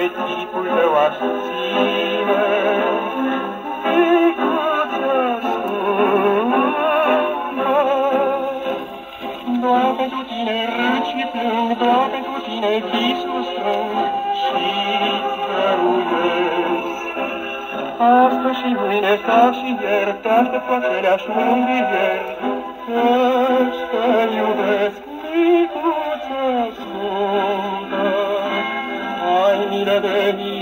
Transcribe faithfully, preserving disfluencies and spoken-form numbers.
chipul tău aș ține. Micuță scumpă, doar pentru tine râd și plâng, doar pentru tine visul strâng și-ți dăruiesc. Astăzi și mâine, sau și ieri, te aștept cu aceleași mângâieri, căci te iubesc, micuță scumpă. Ai milă de mine.